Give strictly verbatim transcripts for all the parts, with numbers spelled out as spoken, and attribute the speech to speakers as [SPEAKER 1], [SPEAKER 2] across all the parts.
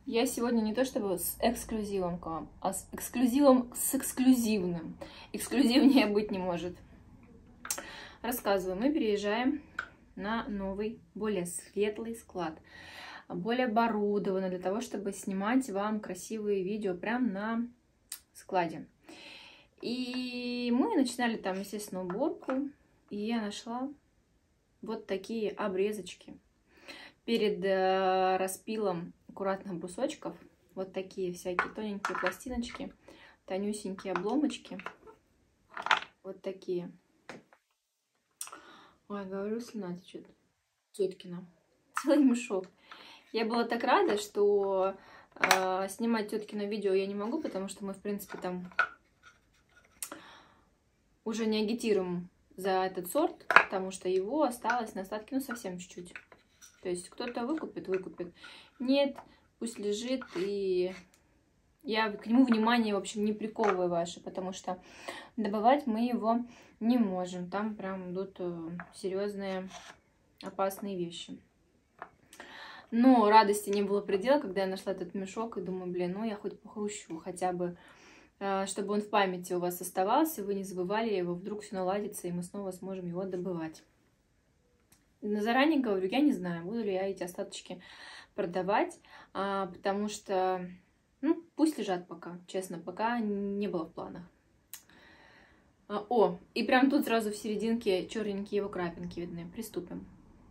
[SPEAKER 1] Я сегодня не то чтобы с эксклюзивом к вам, а с эксклюзивом с эксклюзивным. Эксклюзивнее быть не может. Рассказываю, мы переезжаем на новый, более светлый склад. Более оборудованный для того, чтобы снимать вам красивые видео прямо на складе. И мы начинали там, естественно, уборку. И я нашла вот такие обрезочки. Перед э, распилом аккуратных брусочков вот такие всякие тоненькие пластиночки, тонюсенькие обломочки. Вот такие. Ой, говорю, слюна течет. Теткина. Целый мешок. Я была так рада, что э, снимать теткино видео я не могу, потому что мы, в принципе, там уже не агитируем за этот сорт, потому что его осталось на остатки, ну, совсем чуть-чуть. То есть кто-то выкупит, выкупит. Нет, пусть лежит, и я к нему внимание, в общем, не приковываю ваше, потому что добывать мы его не можем. Там прям идут серьезные опасные вещи. Но радости не было предела, когда я нашла этот мешок и думаю, блин, ну я хоть похрущу, хотя бы, чтобы он в памяти у вас оставался, вы не забывали его, вдруг все наладится, и мы снова сможем его добывать. Но заранее говорю, я не знаю, буду ли я эти остаточки продавать, а, потому что, ну, пусть лежат пока, честно, пока не было в планах. А, о, и прям тут сразу в серединке черненькие его крапинки видны. Приступим.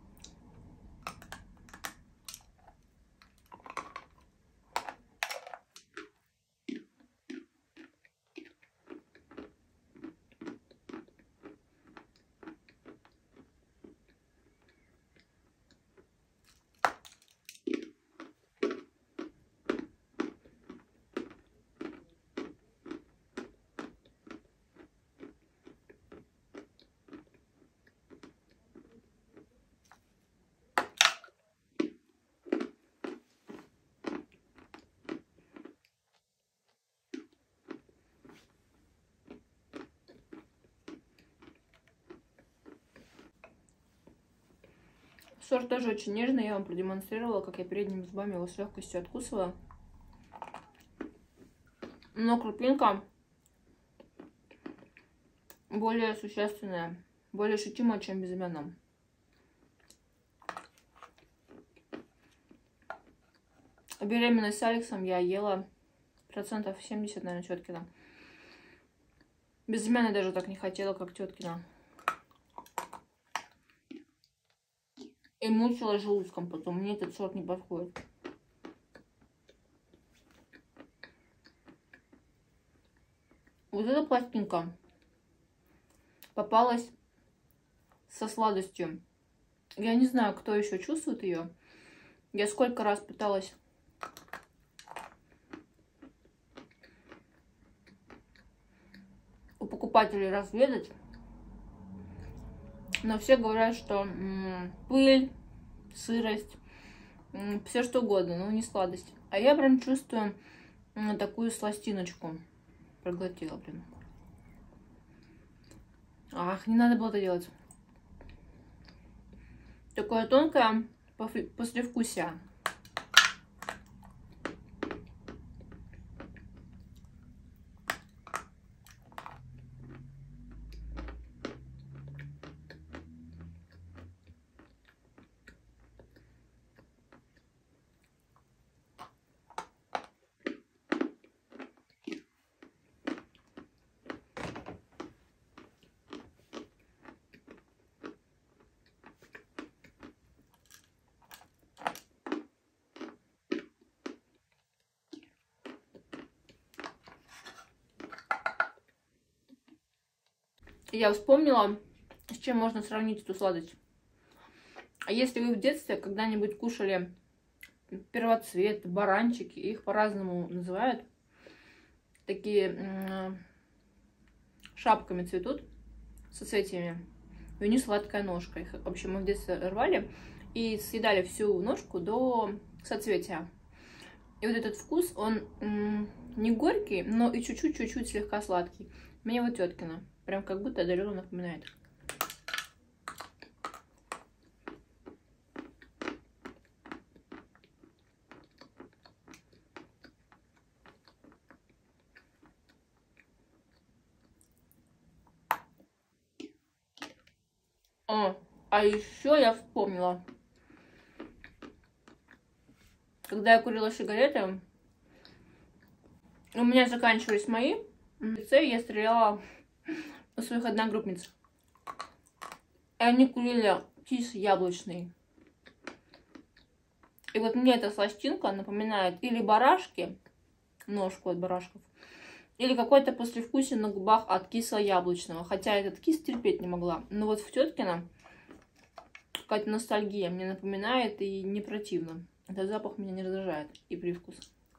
[SPEAKER 1] Сорт тоже очень нежный, я вам продемонстрировала, как я передними зубами его с легкостью откусывала. Но крупинка более существенная, более ощутимая, чем в безымянном. Беременность с Алексом я ела процентов семьдесят, наверное, теткина. Безымянной даже так не хотела, как теткина. И мучила желудком потом. Мне этот сорт не подходит. Вот эта пластинка попалась со сладостью. Я не знаю, кто еще чувствует ее. Я сколько раз пыталась у покупателей разведать. Но все говорят, что м, пыль, сырость, м, все что угодно, но не сладость. А я прям чувствую м, такую сластиночку. Проглотила, блин. Ах, не надо было это делать. Такое тонкое послевкусие. Я вспомнила, с чем можно сравнить эту сладость. А если вы в детстве когда-нибудь кушали первоцвет, баранчики, их по-разному называют, такие шапками цветут, соцветиями, и у них сладкая ножка. Их, в общем, мы в детстве рвали и съедали всю ножку до соцветия. И вот этот вкус, он не горький, но и чуть-чуть-чуть слегка сладкий. Мне вот теткина. Прям как будто отдаленно напоминает. О, а еще я вспомнила. Когда я курила сигареты, у меня заканчивались мои. В лице я стреляла у своих одногруппниц. И они курили кис яблочный. И вот мне эта сластинка напоминает или барашки, ножку от барашков, или какое-то послевкусие на губах от кисло-яблочного. Хотя этот кис терпеть не могла. Но вот в Теткино какая-то ностальгия мне напоминает и не противно. Этот запах меня не раздражает. И привкус.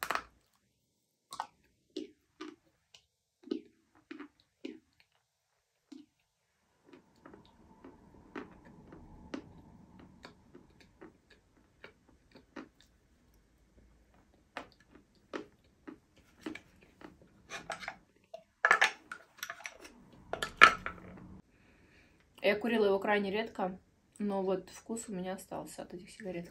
[SPEAKER 1] Я курила его крайне редко, но вот вкус у меня остался от этих сигарет.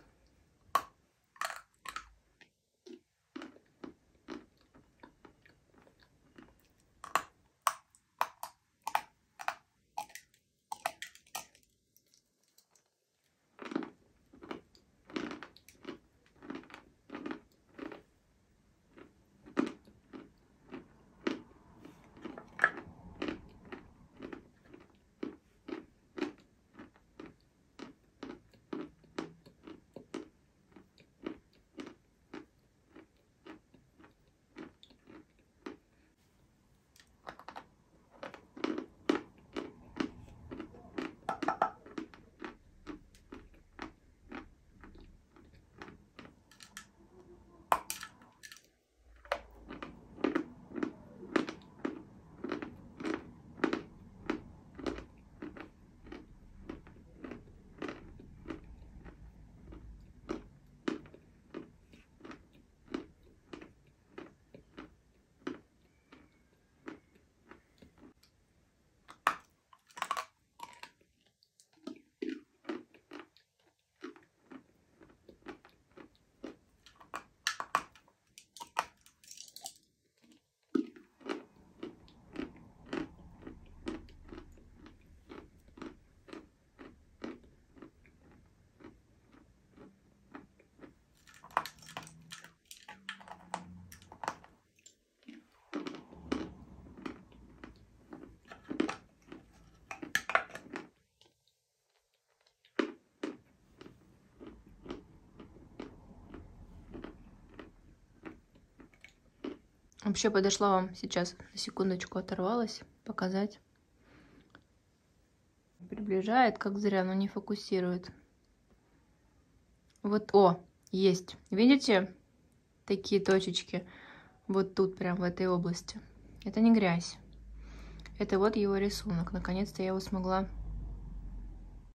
[SPEAKER 1] Вообще подошла вам сейчас, на секундочку оторвалась, показать. Приближает, как зря, но не фокусирует. Вот, о, есть. Видите? Такие точечки. Вот тут, прям в этой области. Это не грязь. Это вот его рисунок. Наконец-то я его смогла